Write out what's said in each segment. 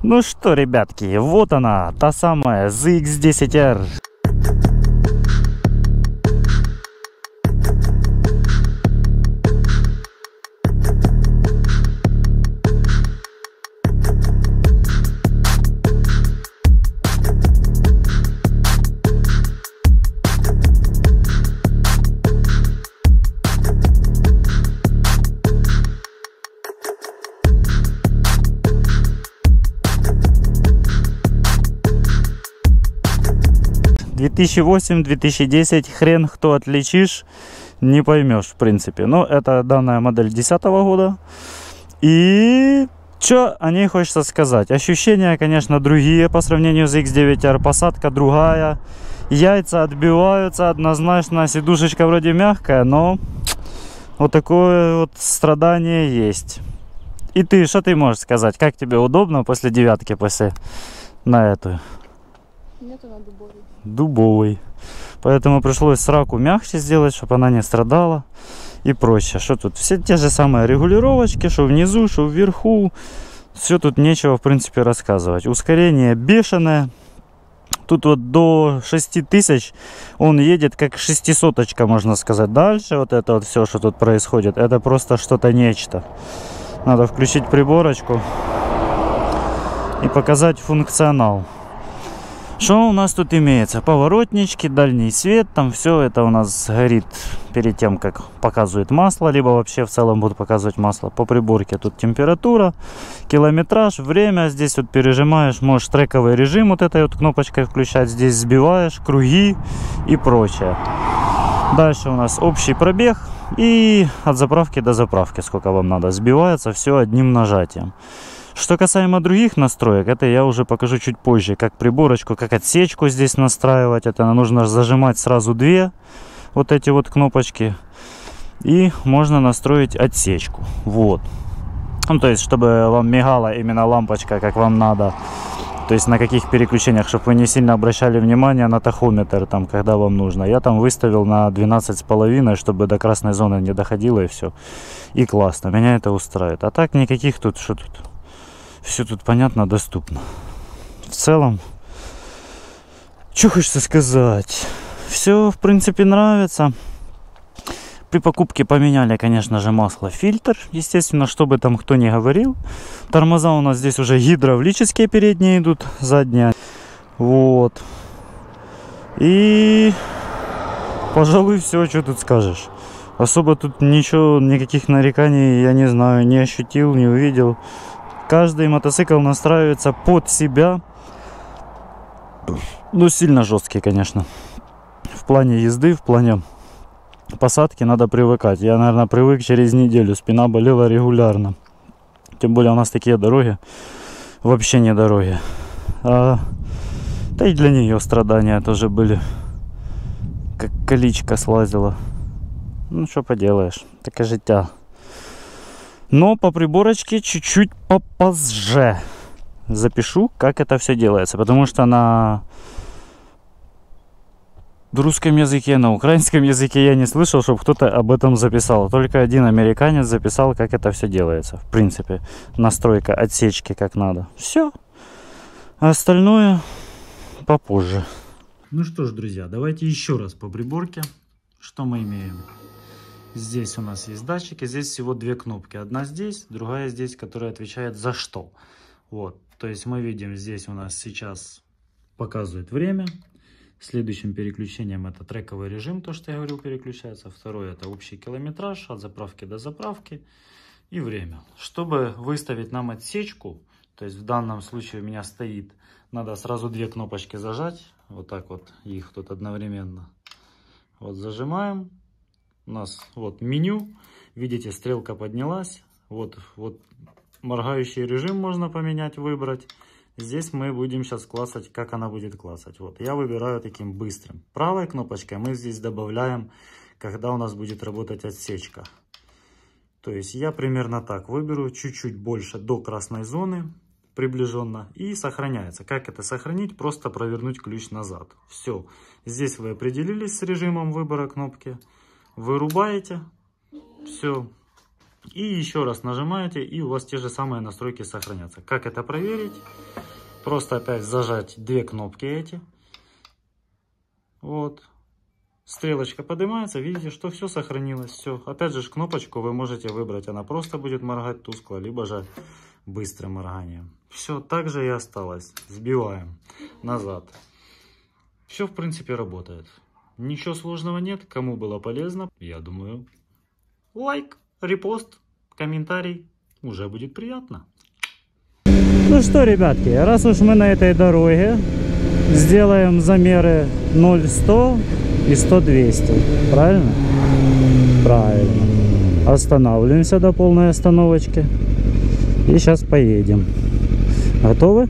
Ну что, ребятки, вот она, та самая ZX-10R. «2008-2010, хрен кто отличишь, не поймешь, в принципе». Но это данная модель 2010 года. И что о ней хочется сказать? Ощущения, конечно, другие по сравнению с X9R. Посадка другая. Яйца отбиваются однозначно. Сидушечка вроде мягкая, но вот такое вот страдание есть. И ты, что ты можешь сказать? Как тебе удобно после девятки, после на эту? Нет, она дубовый. Дубовый. Поэтому пришлось сраку мягче сделать, чтобы она не страдала и проще. Что тут? Все те же самые регулировочки, что внизу, что вверху. Все тут нечего, в принципе, рассказывать. Ускорение бешеное. Тут вот до 6000 он едет как 600-очка, можно сказать. Дальше вот это вот все, что тут происходит, это просто что-то нечто. Надо включить приборочку и показать функционал. Что у нас тут имеется? Поворотнички, дальний свет, там все это у нас горит перед тем, как показывает масло, либо вообще в целом будут показывать масло. По приборке тут температура, километраж, время. Здесь вот пережимаешь, можешь трековый режим вот этой вот кнопочкой включать. Здесь сбиваешь, круги и прочее. Дальше у нас общий пробег и от заправки до заправки, сколько вам надо. Сбивается все одним нажатием. Что касаемо других настроек, это я уже покажу чуть позже, как приборочку, как отсечку здесь настраивать. Это нужно зажимать сразу две вот эти вот кнопочки, и можно настроить отсечку. Вот. Ну, то есть, чтобы вам мигала именно лампочка, как вам надо. То есть, на каких переключениях, чтобы вы не сильно обращали внимание на тахометр, там, когда вам нужно. Я там выставил на 12,5, чтобы до красной зоны не доходило, и все. И классно, меня это устраивает. А так никаких тут, что тут... Все тут понятно, доступно. В целом, что хочется сказать? Все, в принципе, нравится. При покупке поменяли, конечно же, масло, фильтр. Естественно, чтобы там кто ни говорил. Тормоза у нас здесь уже гидравлические, передние идут, задние. Вот. И, пожалуй, все, что тут скажешь. Особо тут ничего, никаких нареканий, я не знаю, не ощутил, не увидел. Каждый мотоцикл настраивается под себя. Ну, сильно жесткий, конечно. В плане езды, в плане посадки надо привыкать. Я, наверное, привык через неделю. Спина болела регулярно. Тем более у нас такие дороги. Вообще не дороги. Да и для нее страдания тоже были. Как количка слазила. Ну, что поделаешь. Такое життя. Но по приборочке чуть-чуть попозже запишу, как это все делается. Потому что на русском языке, на украинском языке я не слышал, чтобы кто-то об этом записал. Только один американец записал, как это все делается. В принципе, настройка отсечки как надо. Все. А остальное попозже. Ну что ж, друзья, давайте еще раз по приборке. Что мы имеем? Здесь у нас есть датчики, здесь всего две кнопки. Одна здесь, другая здесь, которая отвечает за что. Вот, то есть мы видим, здесь у нас сейчас показывает время. Следующим переключением это трековый режим, то, что я говорил, переключается. Второе это общий километраж от заправки до заправки и время. Чтобы выставить нам отсечку, то есть в данном случае у меня стоит, надо сразу две кнопочки зажать. Вот так вот их тут одновременно. Вот зажимаем. У нас вот меню, видите, стрелка поднялась, вот моргающий режим можно поменять, выбрать. Здесь мы будем сейчас классать, как она будет классать. Вот, я выбираю таким быстрым. Правой кнопочкой мы здесь добавляем, когда у нас будет работать отсечка. То есть я примерно так выберу, чуть-чуть больше до красной зоны, приближенно, и сохраняется. Как это сохранить? Просто провернуть ключ назад. Все, здесь вы определились с режимом выбора кнопки. Вырубаете, все, И еще раз нажимаете, и у вас те же самые настройки сохранятся. Как это проверить? Просто опять зажать две кнопки эти. Вот. Стрелочка поднимается, видите, что все сохранилось. Все. Опять же, кнопочку вы можете выбрать. Она просто будет моргать тускло, либо же быстрым морганием. Все, так же и осталось. Сбиваем назад. Все, в принципе, работает. Ничего сложного нет. Кому было полезно, я думаю, лайк, репост, комментарий уже будет приятно. Ну что, ребятки, раз уж мы на этой дороге, сделаем замеры 0-100 и 100-200. Правильно? Правильно. Останавливаемся до полной остановочки. И сейчас поедем. Готовы?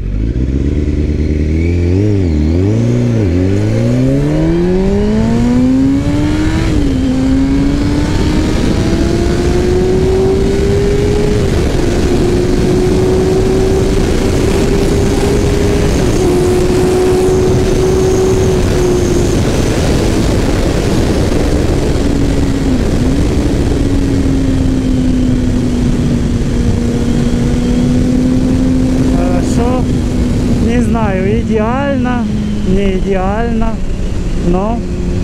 Идеально, не идеально, но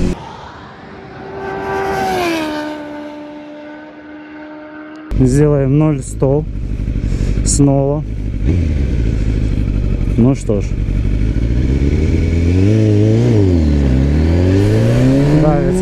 сделаем 0-100 снова. Ну что ж, нравится.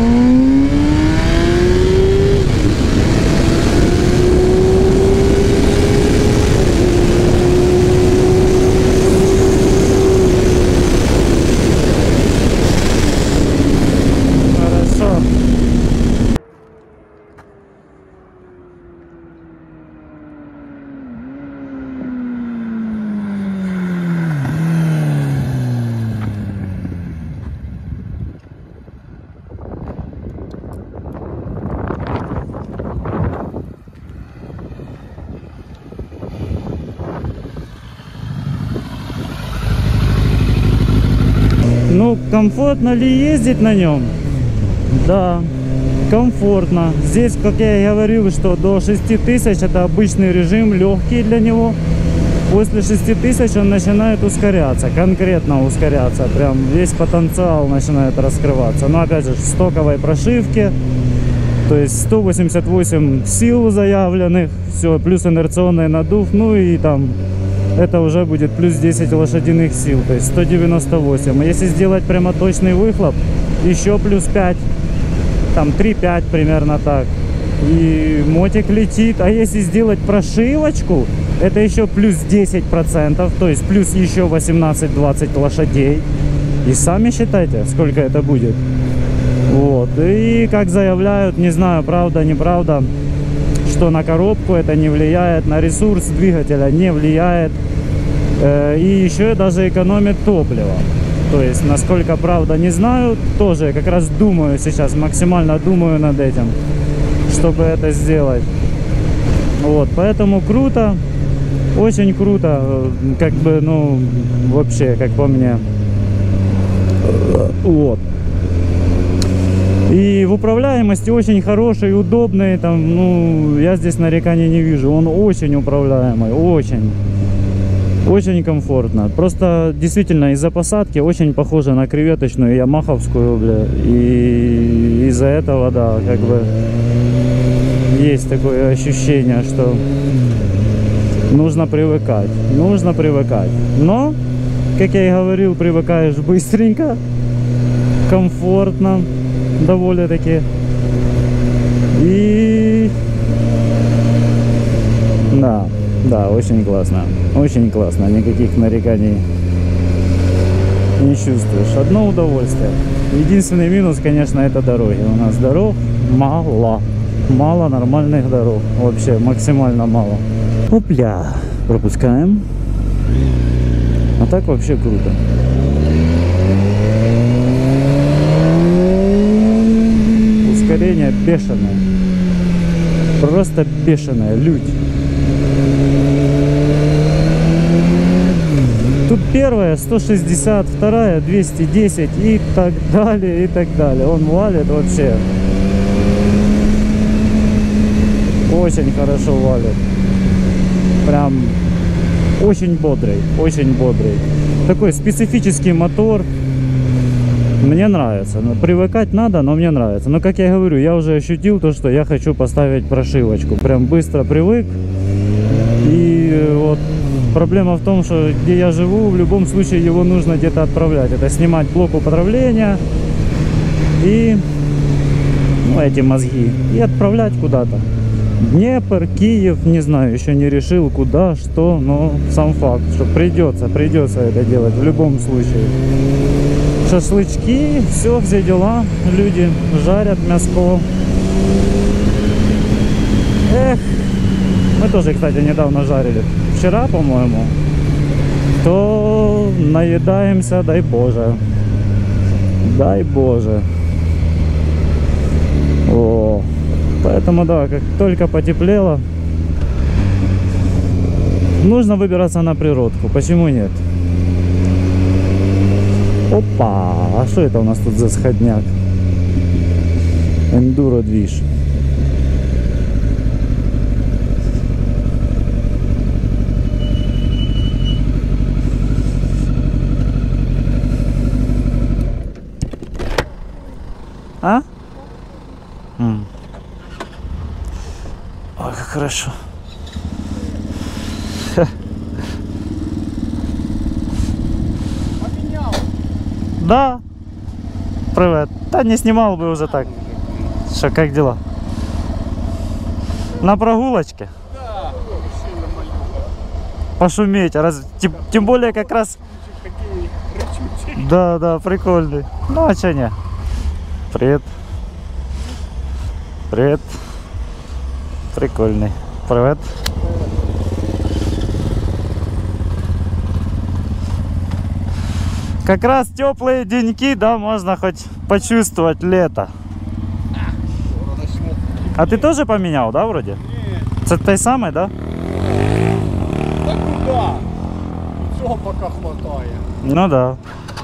Ну, комфортно ли ездить на нем? Да, комфортно. Здесь, как я и говорил, что до 6000 это обычный режим, легкий для него. После 6000 он начинает ускоряться, конкретно ускоряться. Прям весь потенциал начинает раскрываться. Но опять же, в стоковой прошивке. То есть 188 сил заявленных, все, плюс инерционный надув, ну и там это уже будет плюс 10 лошадиных сил, то есть 198. Если сделать прямо точный выхлоп, еще плюс 5, там 3-5 примерно так. И мотик летит. А если сделать прошивочку, это еще плюс 10%, то есть плюс еще 18-20 лошадей. И сами считайте, сколько это будет. Вот. И как заявляют, не знаю, правда, неправда, что на коробку это не влияет, на ресурс двигателя не влияет. И еще даже экономит топливо. То есть, насколько правда, не знаю. Тоже как раз думаю сейчас, максимально думаю над этим, чтобы это сделать. Вот, поэтому круто. Очень круто. Как бы, ну, вообще, как по мне. Вот. И в управляемости очень хороший, удобный. Там, ну, я здесь нареканий не вижу. Он очень управляемый, очень. Очень комфортно. Просто действительно из-за посадки очень похоже на креветочную ямаховскую, бля. И из-за этого, да, как бы есть такое ощущение, что нужно привыкать. Нужно привыкать. Но, как я и говорил, привыкаешь быстренько, комфортно, довольно-таки. И да. Да, очень классно. Очень классно. Никаких нареканий не чувствуешь. Одно удовольствие. Единственный минус, конечно, это дороги. У нас дорог мало. Мало нормальных дорог. Вообще максимально мало. Опля. Пропускаем. А так вообще круто. Ускорение бешеное. Просто бешеное. Людь. Тут первая 160, вторая 210 и так далее, и так далее. Он валит вообще. Очень хорошо валит. Прям очень бодрый, очень бодрый. Такой специфический мотор. Мне нравится. Привыкать надо, но мне нравится. Но, как я говорю, я уже ощутил то, что я хочу поставить прошивочку. Прям быстро привык. И вот проблема в том, что где я живу, в любом случае его нужно где-то отправлять. Это снимать блок управления и эти мозги. И отправлять куда-то. Днепр, Киев, не знаю, еще не решил куда, что, но сам факт, что придется это делать в любом случае. Шашлычки, все дела, люди жарят мяско. Эх, мы тоже, кстати, недавно жарили, вчера, по-моему, то наедаемся, дай Боже, дай Боже. О. Поэтому да, как только потеплело, нужно выбираться на природку. Почему нет? Опа! А что это у нас тут за сходняк? Эндуро движ. А? Ой, как хорошо. Да. Привет. Да не снимал бы уже так. Что, как дела? На прогулочке? Да. Пошуметь. Тем более как раз... Да, прикольный. Ну, а чё не? Привет. Привет. Прикольный. Привет. Как раз теплые деньки, да, можно хоть почувствовать лето. А ты тоже поменял, да, вроде? Нет. Это той самой, да? Да куда? Всего пока хватает. Ну да.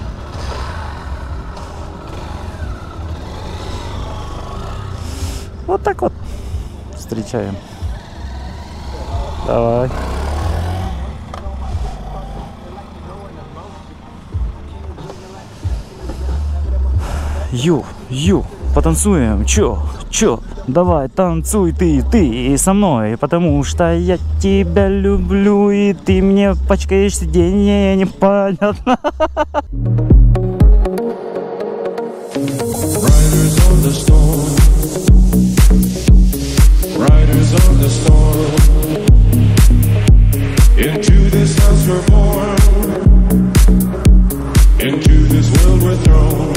Вот так вот встречаем. Давай. Ю, потанцуем, чё, давай, танцуй ты со мной, потому что я тебя люблю, и ты мне пачкаешь сиденье, непонятно. Riders on the storm. Into this house we're born. Into this world we're thrown.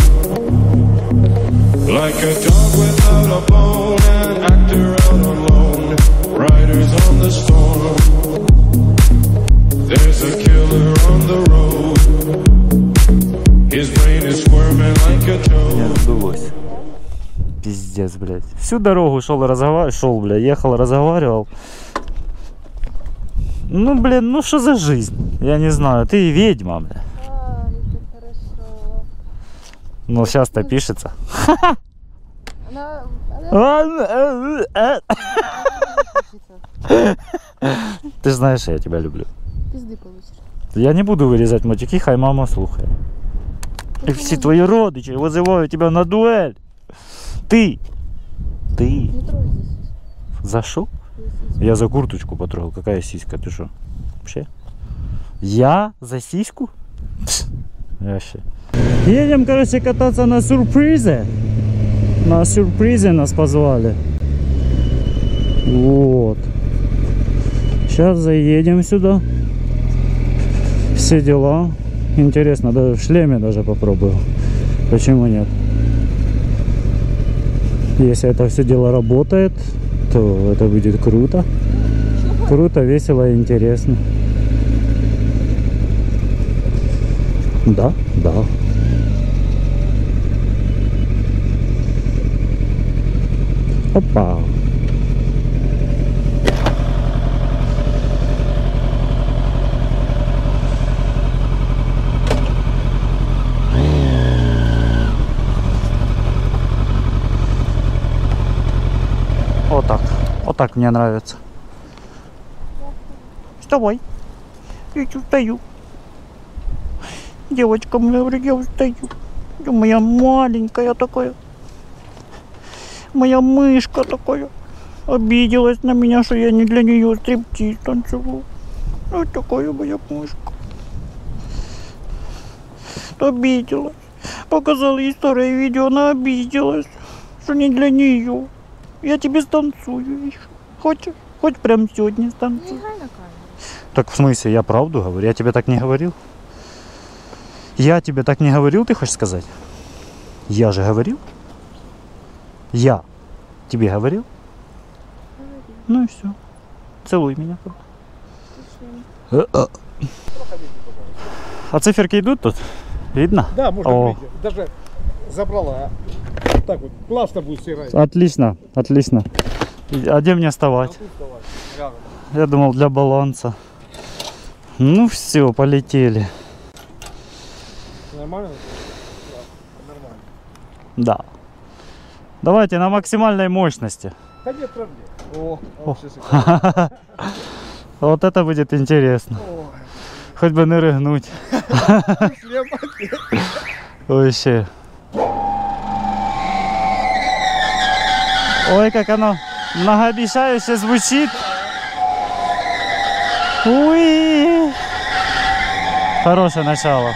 Like a dog without a bone, an actor out on loan. Riders on the storm. There's a killer on the road. His brain is squirming like a toad. Пиздец, блядь. Всю дорогу ехал, разговаривал. Ну, блин, ну что за жизнь? Я не знаю, ты ведьма, бля. Ай, как хорошо. Ну, сейчас-то пишется. Она Ты знаешь, я тебя люблю. пизды получишь. Я не буду вырезать матюки, хай мама слухает. И все твои родичи вызывают тебя на дуэль. Ты. Не трогай здесь. За шо? Я за курточку потрогал. Какая сиська? Ты что? Вообще? Я за сиську? Вообще. Едем, короче, кататься на сюрпризе. На сюрпризе нас позвали. Вот. Сейчас заедем сюда. Все дела. Интересно, даже в шлеме даже попробую. Почему нет? Если это все дело работает, то это будет круто. Круто, весело и интересно. Да, да. Опа. Вот так мне нравится. Вставай. Я устаю. Девочка моя, говорит, я устаю. Да моя маленькая такая. Моя мышка такая. Обиделась на меня, что я не для нее стриптиз танцевал. Вот такая моя мышка. Обиделась. Показала ей старое видео, она обиделась, что не для нее. Я тебе станцую еще. Хочешь? Хоть прям сегодня станцую. Не играй на камеру. Так в смысле, я правду говорю? Я тебе так не говорил? Я тебе так не говорил, ты хочешь сказать? Я же говорил? Я тебе говорил? Ну и все. Целуй меня. А циферки идут тут? Видно? Да, можно О. видеть. Даже забрала. Так вот, классно будет сыграть. Отлично, отлично. А где мне вставать? Я думал для баланса. Ну все, полетели. Нормально? Да, нормально. Да. Давайте на максимальной мощности. Да нет проблем. О, Вот это будет интересно. Хоть бы не рыгнуть. Вообще. Ой, как оно многообещающе звучит. Уи. Хорошее начало.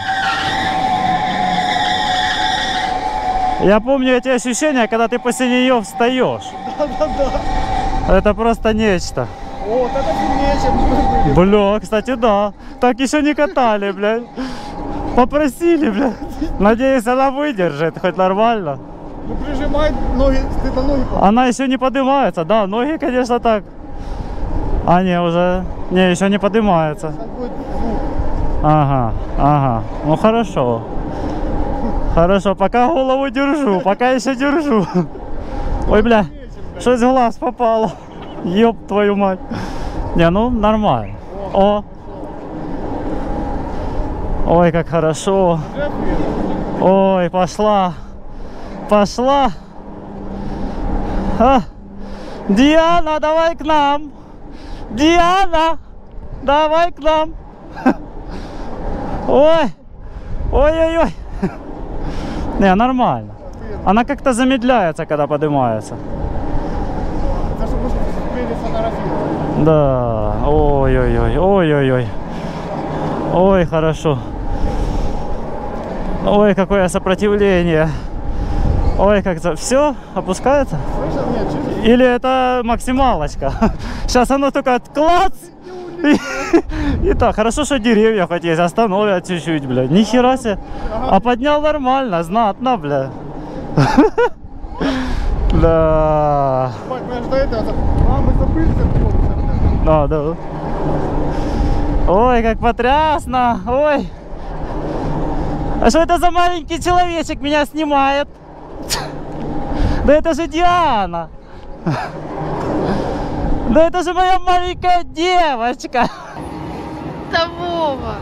Я помню эти ощущения, когда ты после нее встаешь. Да-да-да. Это просто нечто. О, вот это сильнее, чем мы были. Бля, кстати, да. Так еще не катали, блядь. Попросили, блядь. Надеюсь, она выдержит, хоть нормально. Ну прижимай ноги, ты на ноги. Она еще не поднимается, да, ноги, конечно, так. А не, уже, не, еще не поднимается. Сейчас будет звук. Ага, ага, ну хорошо. Хорошо, пока голову держу, пока еще держу. Ой, бля, что из глаз попало? Ёб твою мать. Не, ну нормально. О. Ой, как хорошо. Ой, пошла. Пошла. А. Диана, давай к нам. Диана, давай к нам. Ой. Ой-ой-ой. Не, нормально. Она как-то замедляется, когда поднимается. Это чтобы успели сфотографировать. Да. Ой-ой-ой. Ой-ой-ой. Ой, хорошо. Ой, какое сопротивление. Ой, как то все опускается? Слышал? Нет, чуть-чуть. Или это максималочка? Сейчас оно только клац. И так, хорошо, что деревья хоть есть, остановят чуть-чуть, бля. Ни хера себе. А поднял нормально, знатно, бля. Да. Мать, мы до этого. А, мы забыли, как Да, да. Ой, как потрясно. Ой. А что это за маленький человечек меня снимает? Да это же Диана. Да это же моя маленькая девочка. Да Вова.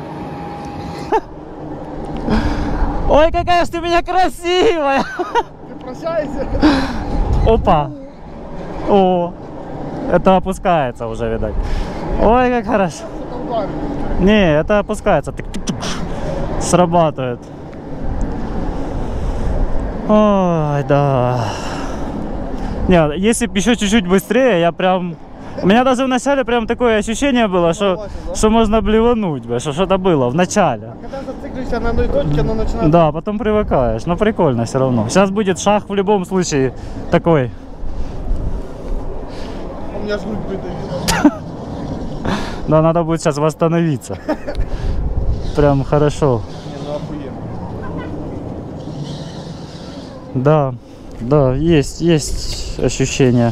Ой, какая ж ты у меня красивая. Ты прощайся. Опа. О. Это опускается уже, видать. Ой, как хорошо. Не, это опускается. Срабатывает. Ой, да. Не, если бы еще чуть-чуть быстрее, я прям... У меня даже в начале прям такое ощущение было, что можно блевануть, что что-то было в начале. Когда зациклишься на одной точке, оно начинает... Да, потом привыкаешь, но прикольно все равно. Сейчас будет шаг в любом случае такой. У меня жгут придавит. Да, надо будет сейчас восстановиться. Прям хорошо. Не, ну охуенно. Да, да, есть ощущение.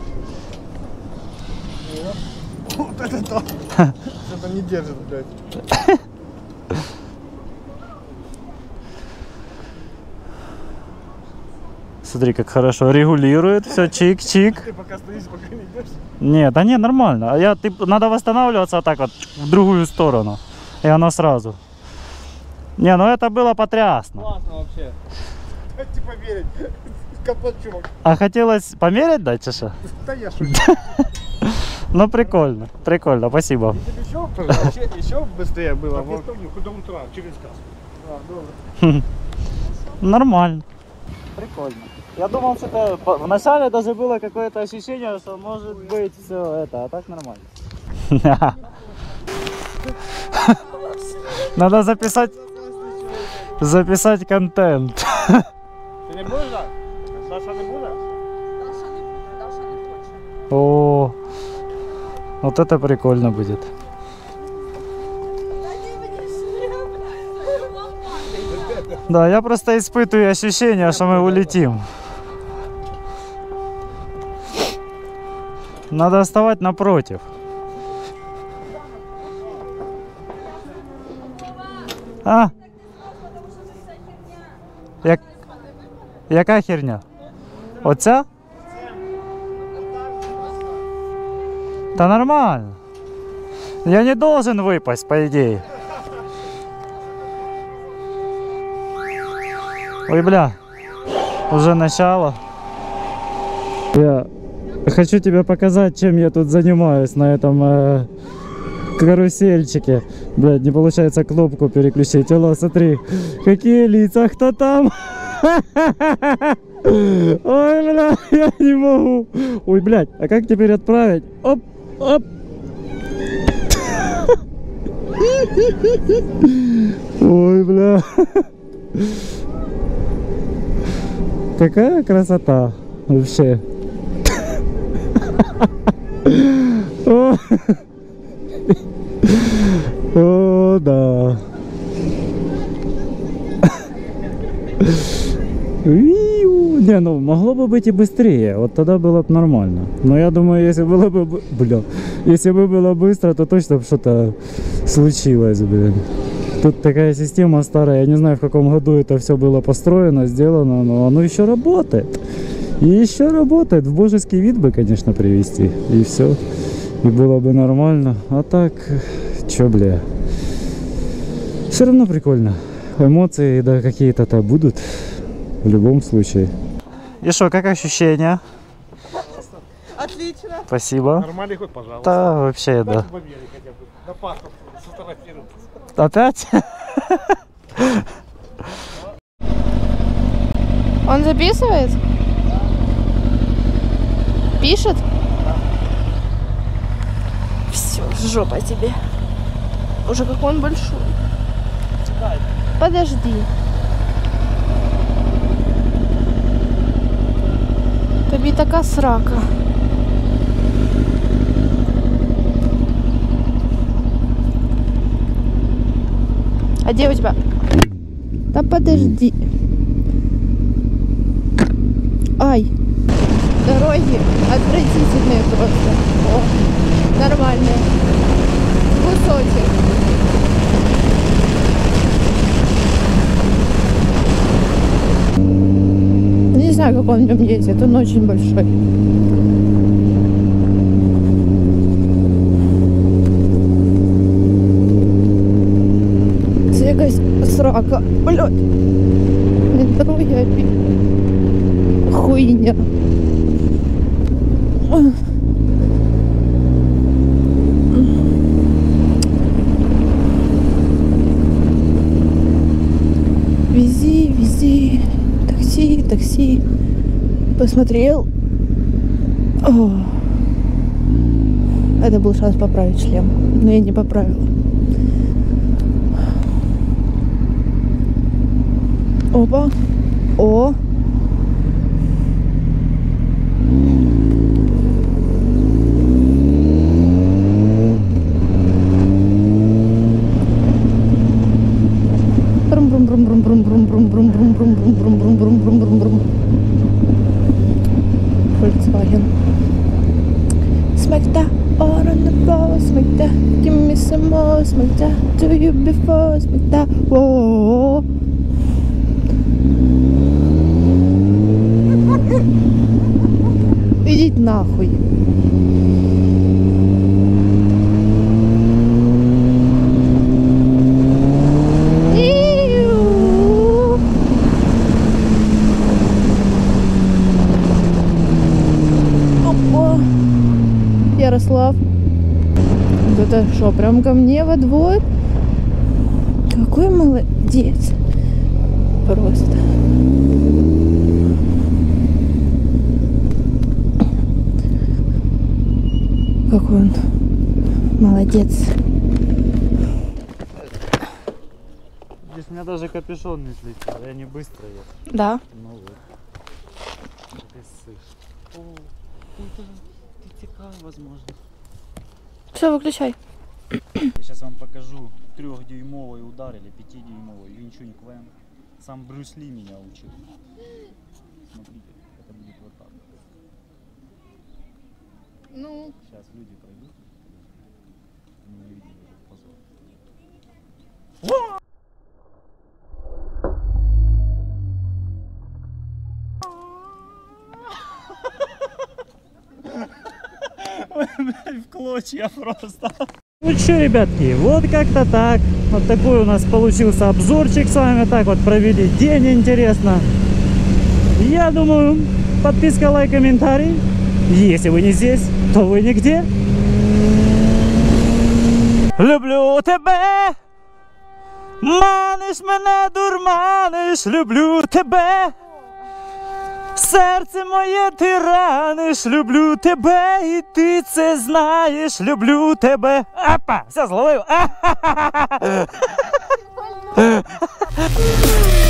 Вот это да. Что-то не держит, блядь. Смотри, как хорошо регулирует все, чик-чик. Ты пока стоишь, пока не идешь. Нет, да не, нормально. Надо восстанавливаться вот так вот в другую сторону. И оно сразу. Не, ну это было потрясно. Классно вообще. Хотите поверить? Капачок. А хотелось померить, да, чеша? Да я шучу. Ну прикольно, прикольно, спасибо. Еще быстрее было. До утра, через час. Нормально. Прикольно. Я думал, что это вначале даже было какое-то ощущение, что может быть все это, а так нормально. Надо записать контент. Ты не будешь, да? Даша не будет? О, вот это прикольно будет. Да, я просто испытываю ощущение, что мы улетим. Надо вставать напротив. А? Яка херня? Оця? Да нормально. Я не должен выпасть, по идее. Ой, бля. Уже начало. Я хочу тебе показать, чем я тут занимаюсь на этом карусельчике. Блядь, не получается кнопку переключить. Алло, смотри. Какие лица, кто там? Ой, бля, я не могу. Ой, блядь, а как теперь отправить? Оп, оп. Ой, бля. Какая красота вообще. О, да. Не, ну могло бы быть и быстрее, вот тогда было бы нормально. Но я думаю, если было бы, если бы было быстро, то точно бы что-то случилось, блин. Тут такая система старая, я не знаю, в каком году это все было построено, сделано, но оно еще работает. И еще работает, в божеский вид бы, конечно, привести, и все. И было бы нормально. А так, чё, бля. Все равно прикольно. Эмоции, да, какие-то будут в любом случае. И что, как ощущения? Отлично. Спасибо. Нормальный ход, пожалуйста. Да, вообще, да. В Америке хотя бы. На паспорт сфотографироваться. Опять? Он записывает? Пишет? Все, жопа тебе. Уже какой он большой. Подожди. Тобі така срака. А где у тебя? Да подожди. Ай. Дороги отвратительные просто. О, нормальные. Кусочек. Не знаю, как он в нем ездит. Он очень большой. Якась срака. Блядь. Не дороги опять. Хуйня. Вези, вези. Такси, такси. Посмотрел. О. Это был шанс поправить шлем, но я не поправила. Опа. О. Volkswagen. Smack that all on the floor, smack that. Give me some more, smack that. Do you before, smack that. Whoa. Идите нахуй. Ярослав. это что, прям ко мне во двор? Какой молодец. Просто. Какой он молодец. Здесь у меня даже капюшон не слетел, я не быстро ехал. Да. Ну вот. Ты ссышь. О, это текал, возможно. Все, выключай. Я сейчас вам покажу 3-дюймовый удар или 5-дюймовый Винчунь Квен. Сам Брюс Ли меня учил. Смотрите, это будет вот так. Ну, Сейчас люди пройдут. Они не видели этот позор. В клочья просто. Ну что, ребятки, вот как-то так. Вот такой у нас получился обзорчик с вами. Так вот провели день интересно. Я думаю, подписка, лайк, комментарий. Если вы не здесь, то вы нигде. Люблю тебе, маниш мене, дурманиш, люблю тебе. Серце моє ти раниш, люблю тебе, і ти це знаєш, люблю тебе. Апа, все зловив.